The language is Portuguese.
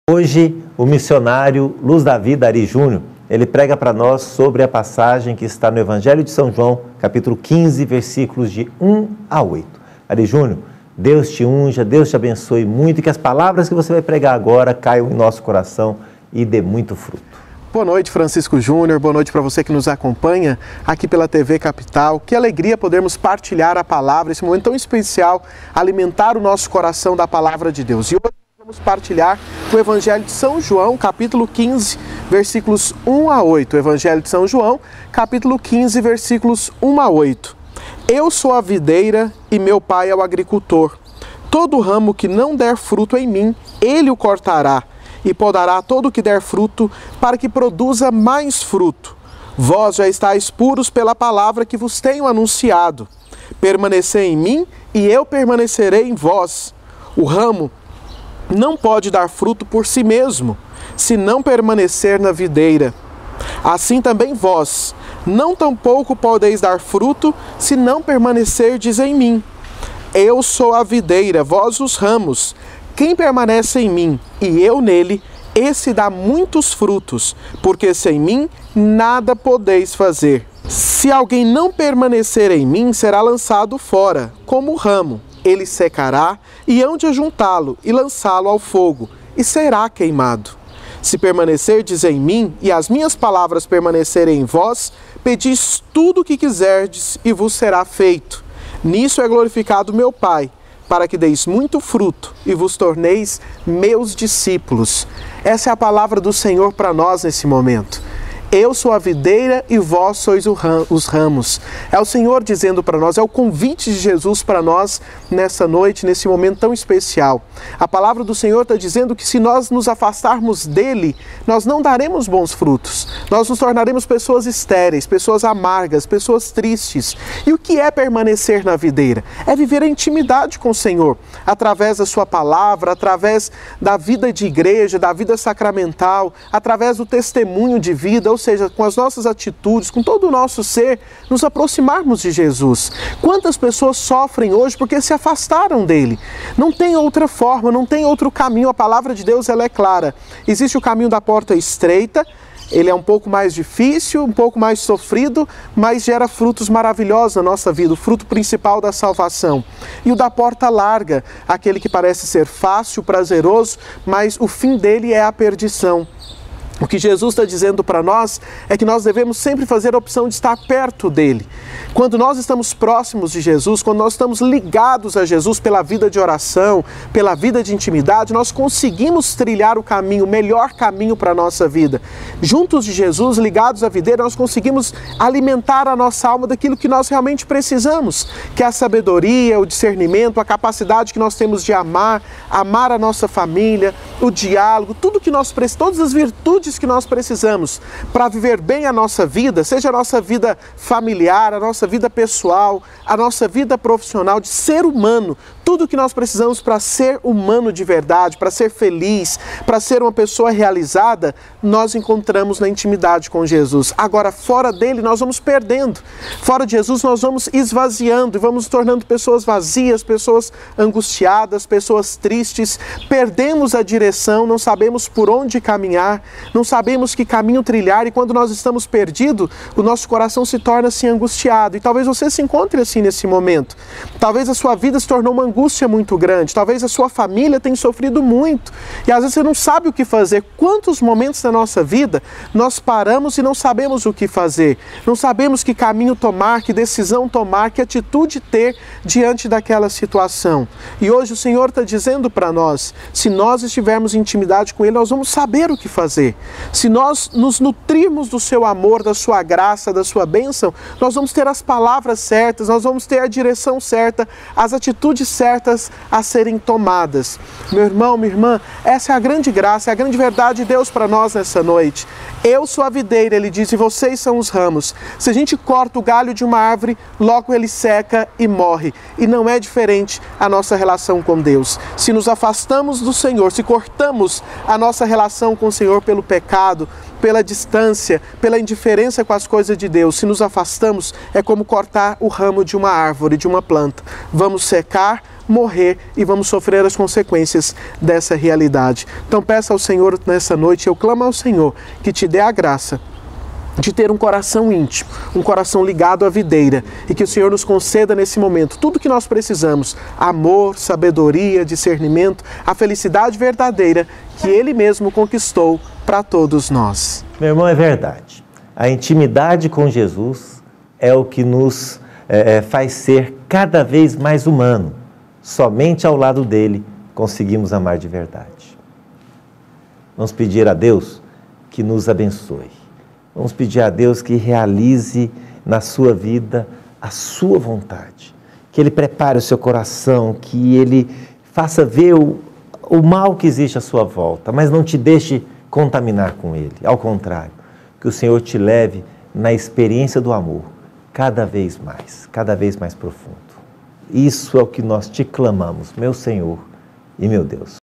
Hoje, o missionário Luz da Vida, Ari Júnior, ele prega para nós sobre a passagem que está no Evangelho de São João, capítulo 15, versículos de 1 a 8. Ari Júnior, Deus te unja, Deus te abençoe muito e que as palavras que você vai pregar agora caiam em nosso coração e dê muito fruto. Boa noite, Francisco Júnior, boa noite para você que nos acompanha aqui pela TV Capital. Que alegria podermos partilhar a palavra, esse momento tão especial, alimentar o nosso coração da palavra de Deus. E hoje vamos partilhar o Evangelho de São João, capítulo 15, versículos 1 a 8. Evangelho de São João, capítulo 15, versículos 1 a 8. Eu sou a videira e meu pai é o agricultor. Todo ramo que não der fruto em mim, ele o cortará, e podará todo o que der fruto, para que produza mais fruto. Vós já estáis puros pela palavra que vos tenho anunciado. Permanecei em mim, e eu permanecerei em vós. O ramo não pode dar fruto por si mesmo, se não permanecer na videira. Assim também vós, não tampouco podeis dar fruto, se não permanecerdes em mim. Eu sou a videira, vós os ramos. Quem permanece em mim e eu nele, esse dá muitos frutos, porque sem mim nada podeis fazer. Se alguém não permanecer em mim, será lançado fora, como o ramo. Ele secará, e hão de ajuntá-lo e lançá-lo ao fogo, e será queimado. Se permanecerdes em mim, e as minhas palavras permanecerem em vós, pedis tudo o que quiserdes, e vos será feito. Nisso é glorificado meu Pai, para que deis muito fruto e vos torneis meus discípulos. Essa é a palavra do Senhor para nós nesse momento. Eu sou a videira e vós sois os ramos. É o Senhor dizendo para nós, é o convite de Jesus para nós nessa noite, nesse momento tão especial. A palavra do Senhor está dizendo que se nós nos afastarmos dele, nós não daremos bons frutos. Nós nos tornaremos pessoas estéreis, pessoas amargas, pessoas tristes. E o que é permanecer na videira? É viver a intimidade com o Senhor, através da sua palavra, através da vida de igreja, da vida sacramental, através do testemunho de vida, ou seja, com as nossas atitudes, com todo o nosso ser, nos aproximarmos de Jesus. Quantas pessoas sofrem hoje porque se afastaram dele? Não tem outra forma, não tem outro caminho. A palavra de Deus, ela é clara. Existe o caminho da porta estreita, ele é um pouco mais difícil, um pouco mais sofrido, mas gera frutos maravilhosos na nossa vida, o fruto principal da salvação. E o da porta larga, aquele que parece ser fácil, prazeroso, mas o fim dele é a perdição. O que Jesus está dizendo para nós é que nós devemos sempre fazer a opção de estar perto dele. Quando nós estamos próximos de Jesus, quando nós estamos ligados a Jesus pela vida de oração, pela vida de intimidade, nós conseguimos trilhar o caminho, o melhor caminho para a nossa vida. Juntos de Jesus, ligados à videira, nós conseguimos alimentar a nossa alma daquilo que nós realmente precisamos, que é a sabedoria, o discernimento, a capacidade que nós temos de amar a nossa família, o diálogo, tudo que nós precisamos, todas as virtudes que nós precisamos para viver bem a nossa vida, seja a nossa vida familiar, a nossa vida pessoal, a nossa vida profissional, de ser humano, tudo que nós precisamos para ser humano de verdade, para ser feliz, para ser uma pessoa realizada, nós encontramos na intimidade com Jesus. Agora, fora dele, nós vamos perdendo. Fora de Jesus, nós vamos esvaziando e vamos nos tornando pessoas vazias, pessoas angustiadas, pessoas tristes. Perdemos a direção, não sabemos por onde caminhar, não sabemos que caminho trilhar, e quando nós estamos perdidos, o nosso coração se torna assim angustiado. E talvez você se encontre assim nesse momento. Talvez a sua vida se tornou uma angústia muito grande, talvez a sua família tenha sofrido muito, e às vezes você não sabe o que fazer. Quantos momentos da nossa vida nós paramos e não sabemos o que fazer, não sabemos que caminho tomar, que decisão tomar, que atitude ter diante daquela situação. E hoje o Senhor está dizendo para nós, se nós estivermos em intimidade com Ele, nós vamos saber o que fazer. Se nós nos nutrirmos do seu amor, da sua graça, da sua bênção, nós vamos ter as palavras certas, nós vamos ter a direção certa, as atitudes certas a serem tomadas. Meu irmão, minha irmã, essa é a grande graça, é a grande verdade de Deus para nós nessa noite. Eu sou a videira, ele diz, e vocês são os ramos. Se a gente corta o galho de uma árvore, logo ele seca e morre. E não é diferente a nossa relação com Deus. Se nos afastamos do Senhor, se cortamos a nossa relação com o Senhor pelo pecado, pela distância, pela indiferença com as coisas de Deus, se nos afastamos, é como cortar o ramo de uma árvore, de uma planta. Vamos secar, morrer e vamos sofrer as consequências dessa realidade. Então peça ao Senhor nessa noite, eu clamo ao Senhor que te dê a graça de ter um coração íntimo, um coração ligado à videira, e que o Senhor nos conceda nesse momento tudo que nós precisamos: amor, sabedoria, discernimento, a felicidade verdadeira que Ele mesmo conquistou para todos nós. Meu irmão, é verdade. A intimidade com Jesus é o que nos faz ser cada vez mais humano. Somente ao lado dele conseguimos amar de verdade. Vamos pedir a Deus que nos abençoe. Vamos pedir a Deus que realize na sua vida a sua vontade. Que Ele prepare o seu coração, que Ele faça ver o mal que existe à sua volta, mas não te deixe contaminar com ele. Ao contrário, que o Senhor te leve na experiência do amor, cada vez mais profundo. Isso é o que nós te clamamos, meu Senhor e meu Deus.